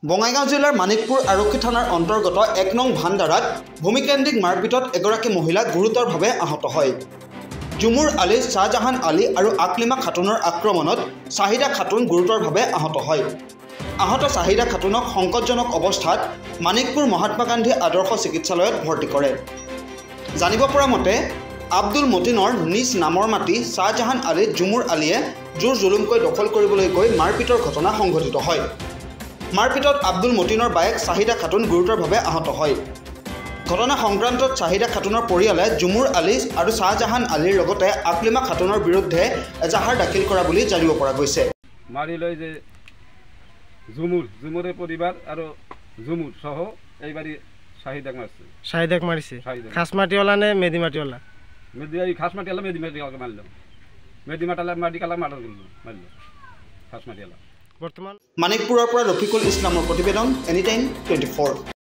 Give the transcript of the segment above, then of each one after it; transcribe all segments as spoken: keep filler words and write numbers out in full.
বঙাইগাঁও জিলাৰ মানিকপুৰ আৰক্ষী থানাৰ অন্তৰ্গত এক নং ভাণ্ডাৰাত ভূমিকেন্দ্ৰিক মাৰপিটত এগৰাকী মহিলা গুৰুতৰভাৱে আহত হয়। জুমুৰ আলী, শ্বাহজাহান আলী আৰু আকলিমা খাতুনৰ আক্ৰমণত চাহিদা খাতুন গুৰুতৰভাৱে আহত হয়। আহত চাহিদা খাতুনক সংকটজনক অৱস্থাত মানিকপুৰ মহাত্মা গান্ধী আদৰ্শ চিকিৎসালয়ত ভৰ্তি কৰে। জানিব পৰা মতে আব্দুল মতিনৰ নিজ নামৰ মাটি শ্বাহজাহান আলীত জুমুৰ আলীয়ে জোৰ জুলুমকৈ দখল কৰিবলৈ গৈ মাৰপিটৰ ঘটনা সংঘটিত হয়। মাৰপিটত আব্দুল মতিনৰ বায়েক চাহিদা খাতুন গুৰুতৰভাৱে আহত হয়। ঘটনা সংক্ৰান্তত চাহিদা খাতুনৰ পৰিয়ালে জুমুৰ আলী আৰু শ্বাহজাহান আলীৰ লগতে আকলিমা খাতুনৰ বিৰুদ্ধে এজাহাৰ দাখিল কৰা বুলি জানিব পৰা গৈছে। মাৰি লৈ যে জুমুৰ জুমুৰে পৰিবাৰ আৰু জুমুৰ সহ এইবাৰী চাহিদাক মাৰিছে চাহিদাক মাৰিছে খাসমাটিওয়ালা নে মেদিমাটিওয়ালা মেদি এই খাসমাটিওয়ালা মেদিমাটিওয়ালা মারলো মেদিমাটালা মেডিকেলা মার্ডার করলো মারলো খাসমাটিওয়ালা। বর্তমান মানিকপুৰৰ পৰা ৰফিকুল ইছলামৰ প্ৰতিবেদন এনি টাইম টুৱেণ্টি ফ'ৰ।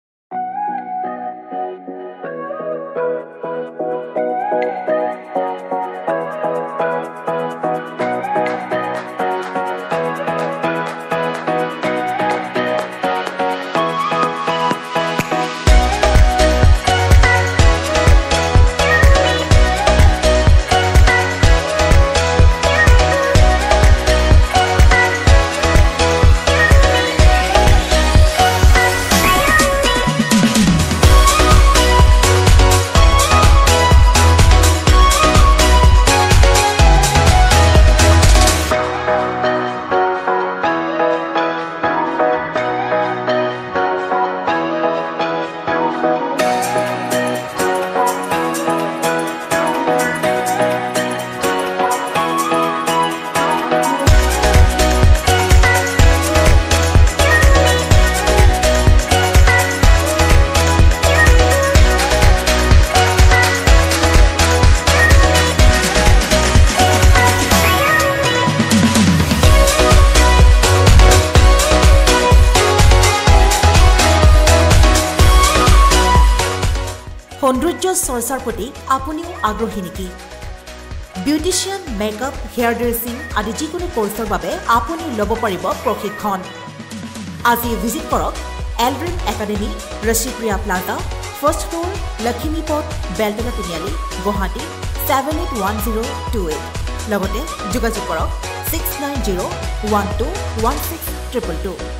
সৌন্দৰ্য চৰ্চাৰ প্ৰতি আপুনিও আগ্ৰহী নেকি? বিউটিচিয়ান, মেকআপ, হেয়াৰ ড্ৰেছিং আদি যিকোনো কোৰ্চৰ বাবে আপুনি ল'ব পাৰিব প্ৰশিক্ষণ। আজি ভিজিট কৰক Eldream academy, Rashipriya plaza, first floor, Lakshmi Path, Beltola Tiniali, Guwahati seven eight one zero' two eight. লগতে যোগাযোগ কৰক six nine zero' one two one six triple two.